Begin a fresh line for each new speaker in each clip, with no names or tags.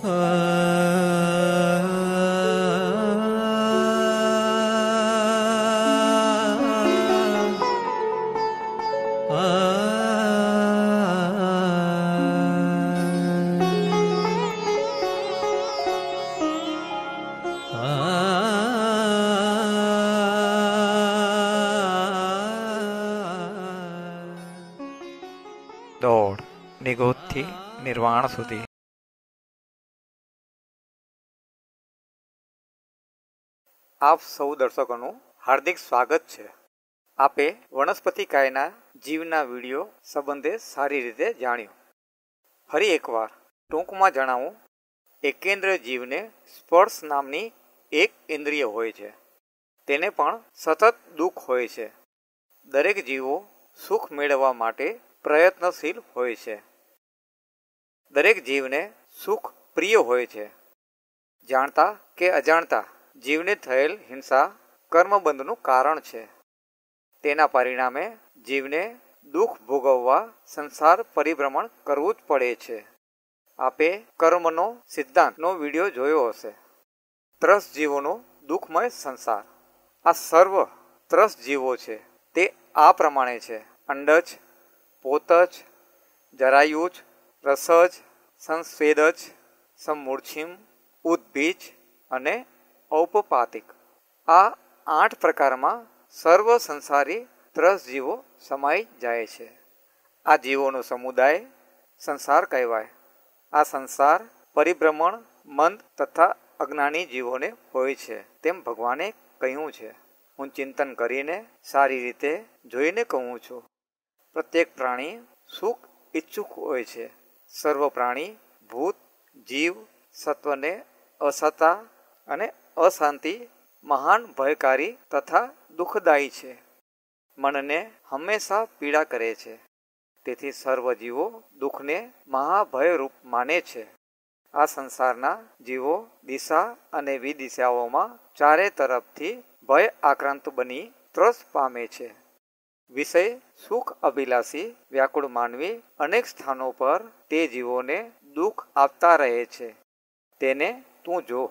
દોડ નિગોદથી નિર્વાણ સુધી. આપ સૌ દર્શકોનું હાર્દિક સ્વાગત છે. આપે વનસ્પતિ કાયના જીવના વિડીયો સંબંધે સારી રીતે જાણ્યું. ફરી એકવાર ટૂંકમાં જણાવું, એકેન્દ્રિય જીવને સ્પર્શ નામની એક ઇન્દ્રિય હોય છે. તેને પણ સતત દુઃખ હોય છે. દરેક જીવો સુખ મેળવવા માટે પ્રયત્નશીલ હોય છે. દરેક જીવને સુખ પ્રિય હોય છે. જાણતા કે અજાણતા જીવને થયેલ હિંસા કર્મબંધનું કારણ છે. તેના પરિણામે જીવને દુઃખ ભોગવવા સંસાર પરિભ્રમણ કરવું જ પડે છે. આપે કર્મનો સિદ્ધાંતનો વિડીયો જોયો હશે. ત્રસ્ત જીવોનો દુઃખમય સંસાર. આ સર્વ ત્રસ્ત જીવો છે તે આ પ્રમાણે છે: અંડજ, પોતજ, જરાયુજ, રસજ, સંસ્વેદજ, સમમૂર્છિમ, ઉદ્ભીજ અને ઔપપાતિક. આ 8 પ્રકારમાં સર્વ સંસારી ત્રસ્ત જીવો સમાઈ જાય છે. આ જીવોનો સમુદાય સંસાર કહેવાય. આ સંસાર પરિભ્રમણ મંદ તથા અજ્ઞાની જીવોને હોય છે તેમ ભગવાને કહ્યું છે. હું ચિંતન કરીને સારી રીતે જોઈને કહું છું. પ્રત્યેક પ્રાણી સુખ ઈચ્છુક હોય છે. સર્વ પ્રાણી ભૂત, જીવ, સત્વને અસતા અને અશાંતિ મહાન ભયકારી તથા દુઃખદાયી છે. મનને હંમેશા પીડા કરે છે. તેથી સર્વ જીવો દુઃખને મહાભયરૂપ માને છે. આ સંસારના જીવો દિશા અને વિદિશાઓમાં ચારે તરફથી ભય આક્રાંત બની ત્રસ્ત પામે છે. વિષય સુખ અભિલાષી વ્યાકુળ માનવી અનેક સ્થાનો પર તે જીવોને દુઃખ આપતા રહે છે. તેને તું જો.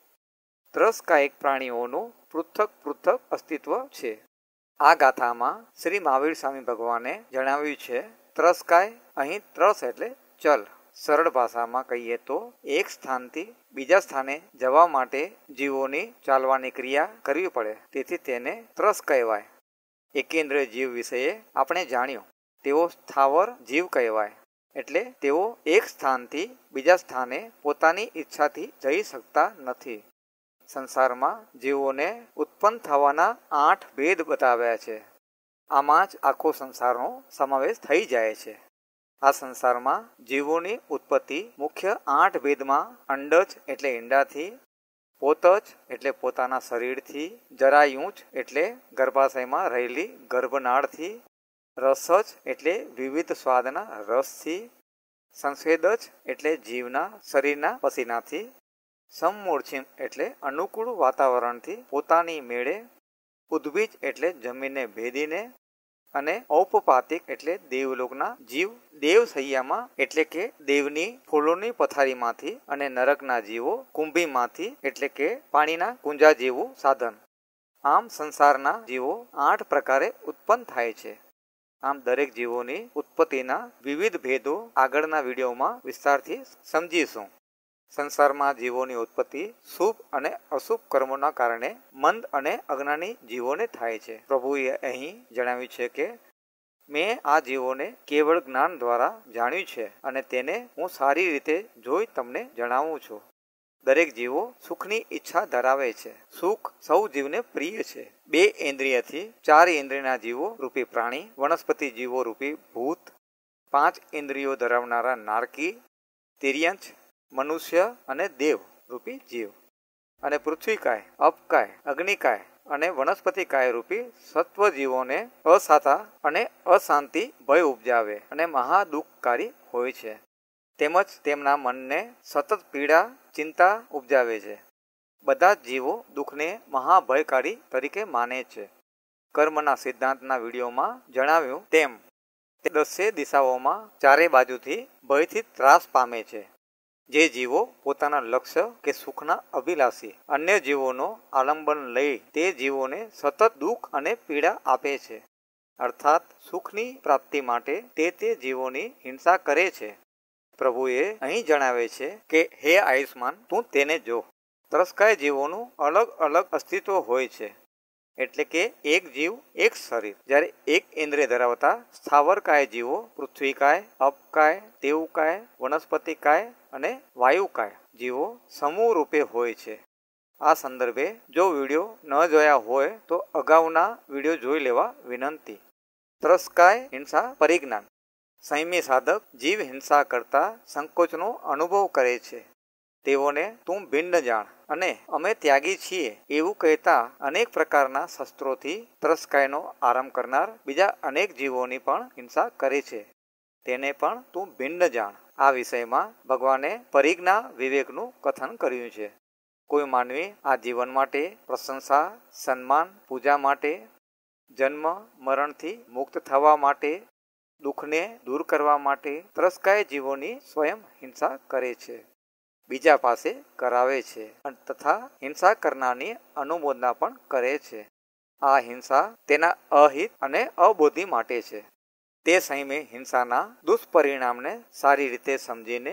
ત્રસ્તકાયક પ્રાણીઓનું પૃથક પૃથક અસ્તિત્વ છે. આ ગાથામાં શ્રી મહાવીર સ્વામી ભગવાને જણાવ્યું છે, ત્રસ્તકાય અહીં ત્રસ એટલે ચલ. સરળ ભાષામાં કહીએ તો એક સ્થાનથી બીજા સ્થાને જવા માટે જીવોની ચાલવાની ક્રિયા કરવી પડે, તેથી તેને ત્રસ કહેવાય. એકેન્દ્રિય જીવ વિશે આપણે જાણ્યું. તેઓ સ્થાવર જીવ કહેવાય. એટલે તેઓ એક સ્થાનથી બીજા સ્થાને પોતાની ઈચ્છાથી જઈ શકતા નથી. સંસારમાં જીવોને ઉત્પન્ન થવાના 8 ભેદ બતાવ્યા છે. આમાં જ આખો સંસારનો સમાવેશ થઈ જાય છે. આ સંસારમાં જીવોની ઉત્પત્તિ મુખ્ય 8 ભેદમાં અંડજ એટલે ઈંડાથી, પોતજ એટલે પોતાના શરીરથી, જરાયુજ એટલે ગર્ભાશયમાં રહેલી ગર્ભનાળથી, રસજ એટલે વિવિધ સ્વાદના રસથી, સંસ્વેદજ એટલે જીવના શરીરના પસીનાથી, સમમૂર્છિમ એટલે અનુકૂળ વાતાવરણથી પોતાની મેળે, ઉદ્ભીજ એટલે જમીનને ભેદીને, અને ઔપપાતિક એટલે દેવલોકના જીવ દેવસૈયામાં એટલે કે દેવની ફૂલોની પથારીમાંથી, અને નરકના જીવો કુંભીમાંથી એટલે કે પાણીના કુંજા જેવું સાધન. આમ સંસારના જીવો 8 પ્રકારે ઉત્પન્ન થાય છે. આમ દરેક જીવોની ઉત્પત્તિના વિવિધ ભેદો આગળના વિડીયોમાં વિસ્તારથી સમજીશું. સંસારમાં જીવોની ઉત્પત્તિ શુભ અને અશુભ કર્મોના કારણે મંદ અને અજ્ઞાની જીવોને થાય છે. પ્રભુએ અહીં જણાવ્યું છે કે મેં આ જીવોને કેવળ જ્ઞાન દ્વારા જાણ્યું છે અને તેને હું સારી રીતે જોઈ તમને જણાવું છું. દરેક જીવો સુખની ઈચ્છા ધરાવે છે. સુખ સૌ જીવને પ્રિય છે. 2 ઇન્દ્રિયથી 4 ઇન્દ્રિયના જીવો રૂપી પ્રાણી, વનસ્પતિ જીવો રૂપી ભૂત, 5 ઇન્દ્રિયો ધરાવનારા નારકી, તિર્યંચ, મનુષ્ય અને દેવ રૂપી જીવ, અને પૃથ્વીકાય, અપકાય, અગ્નિકાય અને વનસ્પતિકાય રૂપી સત્વ જીવોને અસાતા અને અશાંતિ ભય ઉપજાવે અને મહાદુઃખકારી હોય છે. તેમજ તેમના મનને સતત પીડા ચિંતા ઉપજાવે છે. બધા જ જીવો દુઃખને મહાભયકારી તરીકે માને છે. કર્મના સિદ્ધાંતના વિડીયોમાં જણાવ્યું તેમ તે 10 દિશાઓમાં ચારે બાજુથી ભયથી ત્રાસ પામે છે. જે જીવો પોતાના લક્ષ્ય કે સુખના અભિલાષી અન્ય જીવોનો આલંબન લઈ તે જીવોને સતત દુઃખ અને પીડા આપે છે, અર્થાત સુખની પ્રાપ્તિ માટે તે જીવોની હિંસા કરે છે. પ્રભુએ અહીં જણાવે છે કે હે આયુષ્માન, તું તેને જો. ત્રસ્કાય જીવોનું અલગ અલગ અસ્તિત્વ હોય છે, એટલે કે એક જીવ એક શરીર. જ્યારે એક ઇન્દ્રિય ધરાવતા સ્થાવરકાય જીવો પૃથ્વીકાય, અપકાય, તેવકાય, વનસ્પતિકાય અને વાયુકાય જીવો સમૂહ રૂપે હોય છે. આ સંદર્ભે જો વિડીયો ન જોયા હોય તો અગાઉના વિડીયો જોઈ લેવા વિનંતી. ત્રસ્કાય હિંસા પરિજ્ઞાન. સંયમી સાધક જીવ હિંસા કરતા સંકોચનો અનુભવ કરે છે. તેઓને તું ભિન્ન જાણ અને અમે ત્યાગી છીએ એવું કહેતા અનેક પ્રકારના શસ્ત્રોથી ત્રસ્કાયનો આરંભ કરનાર બીજા અનેક જીવોની પણ હિંસા કરે છે. તેને પણ તું ભિન્ન જાણ. આ વિષયમાં ભગવાને પરિજ્ઞા વિવેકનું કથન કર્યું છે. કોઈ માનવી આ જીવન માટે પ્રશંસા, સન્માન, પૂજા માટે, જન્મ મરણથી મુક્ત થવા માટે, દુઃખને દૂર કરવા માટે ત્રસ્કાય જીવોની સ્વયં હિંસા કરે છે, બીજા પાસે કરાવે છે તથા હિંસા કરનારની અનુમોદના પણ કરે છે. આ હિંસા તેના અહિત અને અબોધી માટે છે. તે સંયમી હિંસાના દુષ્પરિણામને સારી રીતે સમજીને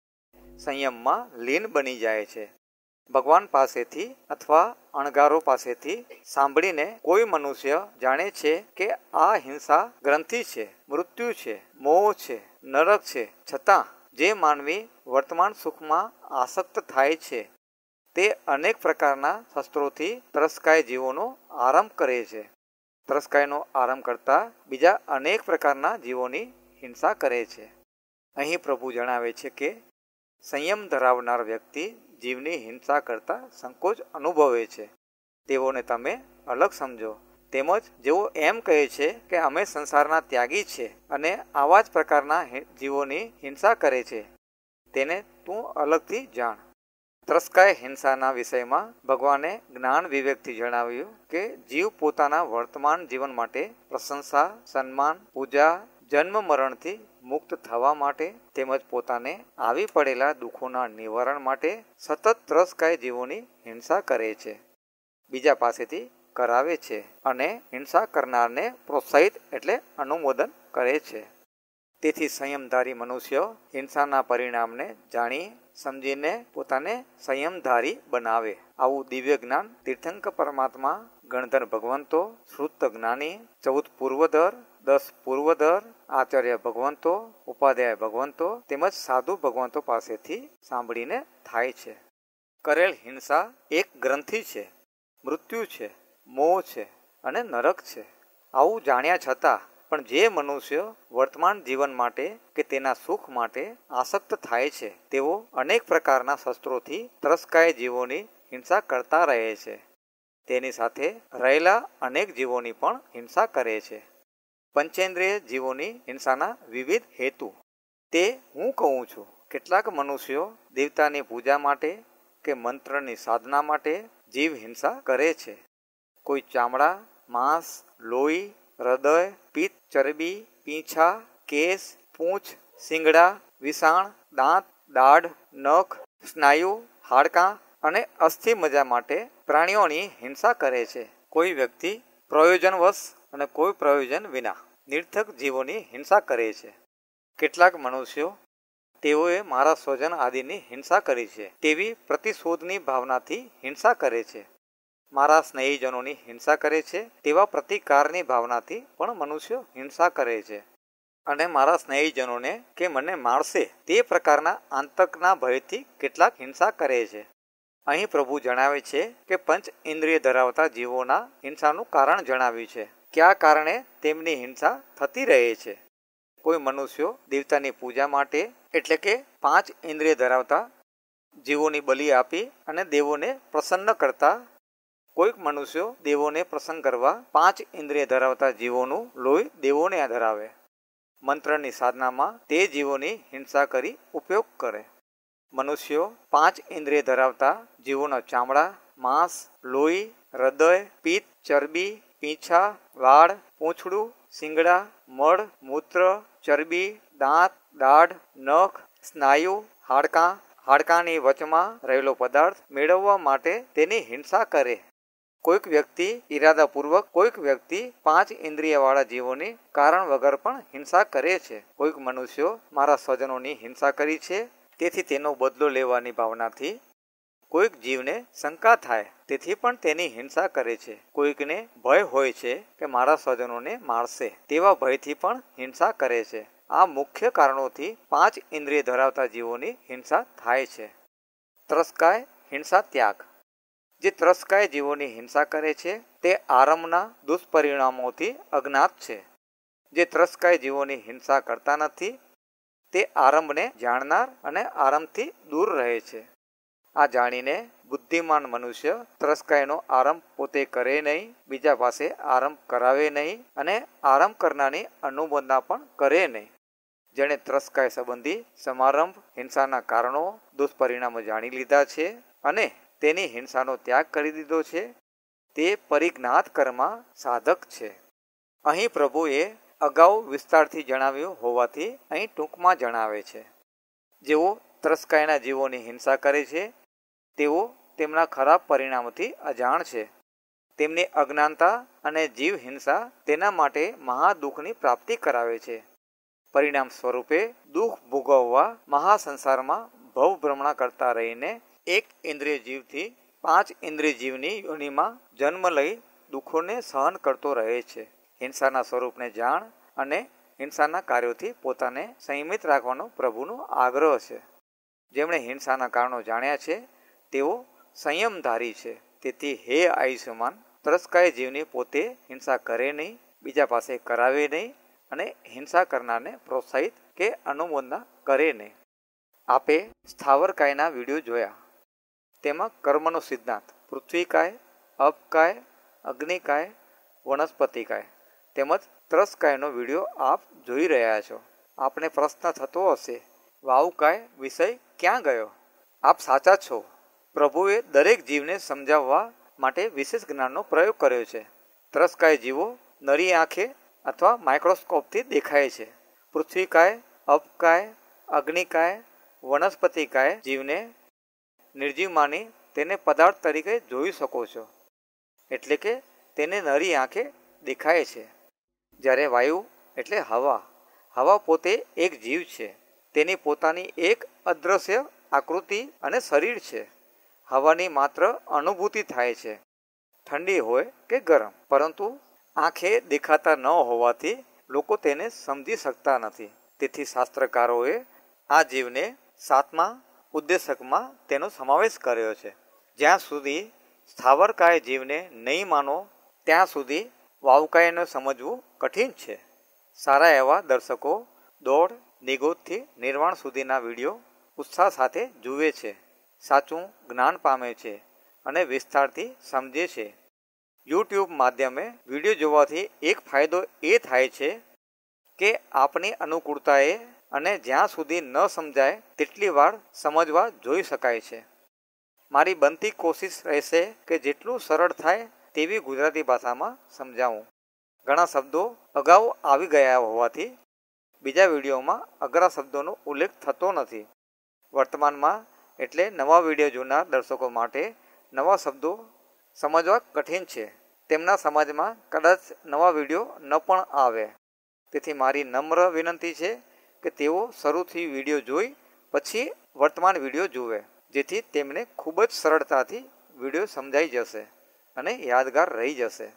સંયમમાં લીન બની જાય છે. ભગવાન પાસેથી અથવા અણગારો પાસેથી સાંભળીને કોઈ મનુષ્ય જાણે છે કે આ હિંસા ગ્રંથિ છે, મૃત્યુ છે, મોહ છે, નરક છે, છતાં જે માનવી વર્તમાન સુખમાં આસક્ત થાય છે તે અનેક પ્રકારના શસ્ત્રોથી ત્રસ્કાય જીવોનો આરંભ કરે છે. ત્રસ્કાયનો આરંભ કરતા બીજા અનેક પ્રકારના જીવોની હિંસા કરે છે. અહીં પ્રભુ જણાવે છે કે સંયમ ધરાવનાર વ્યક્તિ જીવની હિંસા કરતા સંકોચ અનુભવે છે. તેઓને તમે અલગ સમજો. તેમજ જેઓ એમ કહે છે કે અમે સંસારના ત્યાગી છે અને આવા જ પ્રકારના જીવોની હિંસા કરે છે, તેને તું અલગથી જાણ. ત્રસ્કાય હિંસાના વિષયમાં ભગવાને જ્ઞાન વિવેકથી જણાવ્યું કે જીવ પોતાના વર્તમાન જીવન માટે પ્રશંસા, સન્માન, પૂજા, જન્મ મરણથી મુક્ત થવા માટે તેમજ પોતાને આવી પડેલા દુઃખોના નિવારણ માટે સતત ત્રસ્કાય જીવોની હિંસા કરે છે, બીજા પાસેથી કરાવે છે અને હિંસા કરનારને પ્રોત્સાહિત એટલે અનુમોદન કરે છે. તેથી સંયમધારી મનુષ્ય હિંસાના પરિણામને જાણી સમજીને પોતાને સંયમધારી બનાવે. આવું દિવ્ય જ્ઞાન તીર્થંકર પરમાત્મા, ગણધર ભગવંતો, શ્રુત જ્ઞાની, 14 પૂર્વધર, 10 પૂર્વધર, આચાર્ય ભગવંતો, ઉપાધ્યાય ભગવંતો તેમજ સાધુ ભગવંતો પાસેથી સાંભળીને થાય છે. કરેલ હિંસા એક ગ્રંથિ છે, મૃત્યુ છે, મોહ છે અને નરક છે. આવું જાણ્યા છતાં પણ જે મનુષ્ય વર્તમાન જીવન માટે કે તેના સુખ માટે આસક્ત થાય છે તેઓ અનેક પ્રકારના શસ્ત્રોથી ત્રસ્કાય જીવોની હિંસા કરતા રહે છે. તેની સાથે રહેલા અનેક જીવોની પણ હિંસા કરે છે. પંચેન્દ્રિય જીવોની હિંસાના વિવિધ હેતુ તે હું કહું છું. કેટલાક મનુષ્યો દેવતાની પૂજા માટે કે મંત્રની સાધના માટે જીવ હિંસા કરે છે. કોઈ ચામડા, માંસ, લોહી, હૃદય, પિત્ત, ચરબી, પીંછા, કેસ, પૂંછ, શિંગડા, વિષાણ, દાંત, દાઢ, નખ, સ્નાયુ, હાડકાં અને અસ્થિ મજા માટે પ્રાણીઓની હિંસા કરે છે. કોઈ વ્યક્તિ પ્રયોજનવશ અને કોઈ પ્રયોજન વિના નિર્થક જીવોની હિંસા કરે છે. કેટલાક મનુષ્યો તેઓએ મારા સ્વજન આદિની હિંસા કરી છે તેવી પ્રતિશોધની ભાવનાથી હિંસા કરે છે. મારા સ્નેહીજનોની હિંસા કરે છે તેવા પ્રતિકારની ભાવનાથી પણ મનુષ્યો હિંસા કરે છે. અને મારા સ્નેહીજનોને કે મને મારશે તે પ્રકારના આતંકના ભયથી કેટલાક હિંસા કરે છે. અહીં પ્રભુ જણાવે છે કે પંચ ઇન્દ્રિય ધરાવતા જીવોના હિંસાનું કારણ જણાવ્યું છે. કયા કારણે તેમની હિંસા થતી રહે છે. કોઈ મનુષ્યો દેવતાની પૂજા માટે એટલે કે 5 ઇન્દ્રિય ધરાવતા જીવોની બલિ આપી અને દેવોને પ્રસન્ન કરતા, કોઈક મનુષ્યો દેવોને પ્રસન્ન કરવા 5 ઇન્દ્રિય ધરાવતા જીવોનું લોહી દેવોને ધરાવે, મંત્રની સાધનામાં તે જીવોની હિંસા કરી ઉપયોગ કરે. મનુષ્યો 5 ઇન્દ્રિય ધરાવતા જીવોના ચામડા, માંસ, લોહી, હૃદય, પિત્ત, ચરબી, પીંછા, વાળ, પૂંછડું, શિંગડા, મળ, મૂત્ર, ચરબી, દાંત, દાઢ, નખ, સ્નાયુ, હાડકાં, હાડકાની વચમાં રહેલો પદાર્થ મેળવવા માટે તેની હિંસા કરે. કોઈક વ્યક્તિ ઈરાદાપૂર્વક કોઈક વ્યક્તિ 5 ઇન્દ્રિયવાળા જીવોની કારણ વગર પણ હિંસા કરે છે. કોઈક મનુષ્યો મારા સ્વજનોની હિંસા કરી છે તેથી તેનો બદલો લેવાની ભાવનાથી. કોઈક જીવને શંકા થાય તેથી પણ તેની હિંસા કરે છે. કોઈકને ભય હોય છે કે મારા સ્વજનોને મારશે તેવા ભયથી પણ હિંસા કરે છે. આ મુખ્ય કારણોથી 5 ઇન્દ્રિય ધરાવતા જીવોની હિંસા થાય છે. ત્રસ્કાય હિંસા ત્યાગ. જે ત્રસ્કાય જીવોની હિંસા કરે છે તે આરંભના દુષ્પરિણામોથી અજ્ઞાત છે. જે ત્રસ્કાય જીવોની હિંસા કરતા નથી તે આરંભને જાણનાર અને આરંભથી દૂર રહે છે. આ જાણીને બુદ્ધિમાન મનુષ્ય ત્રસ્કાયનો આરંભ પોતે કરે નહીં, બીજા પાસે આરંભ કરાવે નહીં અને આરંભ કરનારની અનુમોદના પણ કરે નહીં. જેણે ત્રસ્કાય સંબંધી સમારંભ હિંસાના કારણો દુષ્પરિણામો જાણી લીધા છે અને તેની હિંસાનો ત્યાગ કરી દીધો છે તે પરિજ્ઞાત કર્મા સાધક છે. અહીં પ્રભુએ અગાઉ વિસ્તારથી જણાવ્યું હોવાથી અહીં ટૂંકમાં જણાવે છે. જેઓ ત્રસ્કાયના જીવોની હિંસા કરે છે તેઓ તેમના ખરાબ પરિણામોથી અજાણ છે. તેમની અજ્ઞાનતા અને જીવ હિંસા તેના માટે મહાદુઃખની પ્રાપ્તિ કરાવે છે. પરિણામ સ્વરૂપે દુઃખ ભોગવવા મહાસંસારમાં ભવભ્રમણા કરતા રહીને એક ઇન્દ્રિય જીવથી 5 ઇન્દ્રિય જીવની યોનિમાં જન્મ લઈ દુઃખોને સહન કરતો રહે છે. હિંસાના સ્વરૂપને જાણ અને હિંસાના કાર્યોથી પોતાને સંયમિત રાખવાનો પ્રભુનો આગ્રહ છે. જેમણે હિંસાના કારણો જાણ્યા છે તેઓ સંયમધારી છે. તેથી હે આયુષ્યમાન, ત્રસ્કાય જીવની પોતે હિંસા કરે નહીં, બીજા પાસે કરાવે નહીં અને હિંસા કરનારને પ્રોત્સાહિત કે અનુમોદના કરે નહીં. આપે સ્થાવરકાયના વિડીયો જોયા. તેમાં કર્મનો સિદ્ધાંત પૃથ્વીકાય, અપકાય, અગ્નિકાય, વનસ્પતિકાય તેમજ ત્રસ્કાયનો વિડીયો આપ જોઈ રહ્યા છો. આપને પ્રશ્ન થતો હશે, વાવુકાય વિષય ક્યાં ગયો? આપ સાચા છો. પ્રભુએ દરેક જીવને સમજાવવા માટે વિશેષ જ્ઞાનનો પ્રયોગ કર્યો છે. ત્રસ્કાય જીવો નરી આંખે અથવા માઇક્રોસ્કોપથી દેખાય છે. પૃથ્વીકાય, અપકાય, અગ્નિકાય, વનસ્પતિકાય જીવને નિર્જીવ માની તેને પદાર્થ તરીકે જોઈ શકો છો, એટલે કે તેને નરી આંખે દેખાય છે. જ્યારે વાયુ એટલે હવા પોતે એક જીવ છે. તેની પોતાની એક અદ્રશ્ય આકૃતિ અને શરીર છે. હવાની માત્ર અનુભૂતિ થાય છે, ઠંડી હોય કે ગરમ, પરંતુ આંખે દેખાતા ન હોવાથી લોકો તેને સમજી શકતા નથી. તેથી શાસ્ત્રકારોએ આ જીવને 7મા ઉદ્દેશકમાં તેનો સમાવેશ કર્યો છે. જ્યાં સુધી સ્થાવરકાય જીવને નહીં માનો ત્યાં સુધી વાવકાયને સમજવું કઠિન છે. સારા એવા દર્શકો દોડ નિગોદથી નિર્વાણ સુધીના વિડીયો ઉત્સાહ સાથે જુએ છે, સાચું જ્ઞાન પામે છે અને વિસ્તારથી સમજે છે. યુટ્યુબ માધ્યમે વિડીયો જોવાથી એક ફાયદો એ થાય છે કે આપની અનુકૂળતાએ અને જ્યાં સુધી ન સમજાય તેટલી વાર સમજવા જોઈ શકાય છે. મારી બનતી કોશિશ રહેશે કે જેટલું સરળ થાય તેવી ગુજરાતી ભાષામાં સમજાવું. ઘણા શબ્દો અગાઉ આવી ગયા હોવાથી બીજા વિડીયોમાં અઘરા શબ્દોનો ઉલ્લેખ થતો નથી. વર્તમાનમાં એટલે નવા વિડીયો જોનાર દર્શકો માટે નવા શબ્દો સમજવા કઠિન છે. તેમના સમાજમાં કદાચ નવા વિડીયો ન પણ આવે. તેથી મારી નમ્ર વિનંતી છે કે તેઓ શરૂથી વિડીયો જોઈ પછી વર્તમાન વિડીયો જુએ, જેથી તેમને ખૂબ જ સરળતાથી વિડીયો સમજાઈ જશે અને યાદગાર રહી જશે.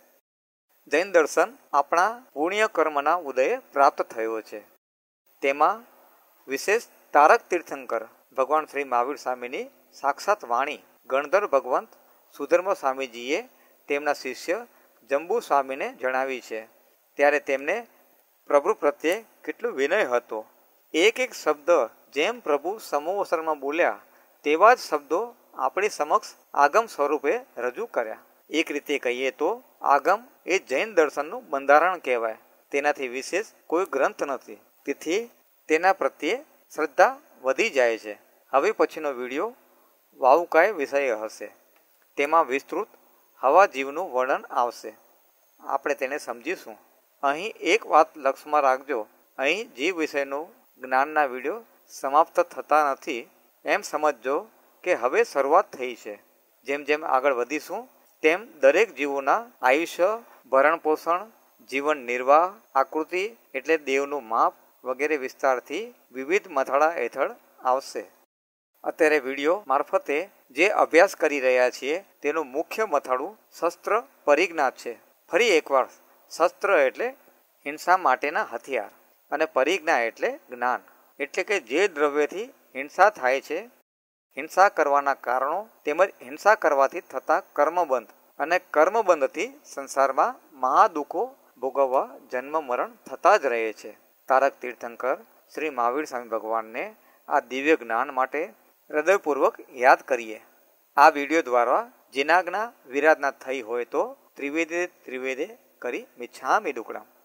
જૈન દર્શન આપણા પુણ્ય કર્મના ઉદયે પ્રાપ્ત થયો છે. તેમાં વિશેષ તારક તીર્થંકર ભગવાન શ્રી મહાવીર સ્વામીની સાક્ષાત વાણી ગણધર ભગવંત સુધર્મ સ્વામીજીએ તેમના શિષ્ય જંબુ સ્વામીને જણાવી છે. ત્યારે તેમને પ્રભુ પ્રત્યે કેટલો વિનય હતો. એક એક શબ્દ જેમ પ્રભુ સમોવસરમાં બોલ્યા તેવા જ શબ્દો આપણી સમક્ષ આગમ સ્વરૂપે રજૂ કર્યા. એક રીતે કહીએ તો આગમ એ જૈન દર્શનનું બંધારણ કહેવાય. તેનાથી વિશેષ કોઈ ગ્રંથ નથી. તેથી તેના પ્રત્યે શ્રદ્ધા વધી જાય છે. હવે પછીનો વિડીયો વાવુકાય વિષય હશે. તેમાં વિસ્તૃત હવા જીવનું વર્ણન આવશે. આપણે તેને સમજીશું. અહીં એક વાત લક્ષમાં રાખજો, અહીં જીવ વિષયનું જ્ઞાનના વિડીયો સમાપ્ત થતા નથી. એમ સમજજો કે હવે શરૂઆત થઈ છે. જેમ જેમ આગળ વધીશું તેમ દરેક જીવોના આયુષ્ય, ભરણપોષણ, જીવન નિર્વાહ, આકૃતિ એટલે દેવનું માપ વગેરે વિસ્તારથી વિવિધ મથાળા હેઠળ આવશે. અત્યારે વિડીયો મારફતે જે અભ્યાસ કરી રહ્યા છીએ તેનું મુખ્ય મથાળું શસ્ત્ર પરિજ્ઞા છે. ફરી એકવાર, શસ્ત્ર એટલે હિંસા માટેના હથિયાર અને પરિજ્ઞા એટલે જ્ઞાન. એટલે કે જે દ્રવ્યથી હિંસા થાય છે, હિંસા કરવાના કારણો તેમજ હિંસા કરવાથી થતા કર્મબંધ અને કર્મબંધથી સંસારમાં મહાદુઃખો ભોગવવા જન્મ મરણ થતા જ રહે છે. તારક તીર્થંકર શ્રી મહાવીર સ્વામી ભગવાનને આ દિવ્ય જ્ઞાન માટે હૃદયપૂર્વક યાદ કરીએ. આ વિડીયો દ્વારા જીનાજ્ઞા વિરાધના થઈ હોય તો ત્રિવેદે ત્રિવેદે કરી મિચ્છામિ દુક્કડમ.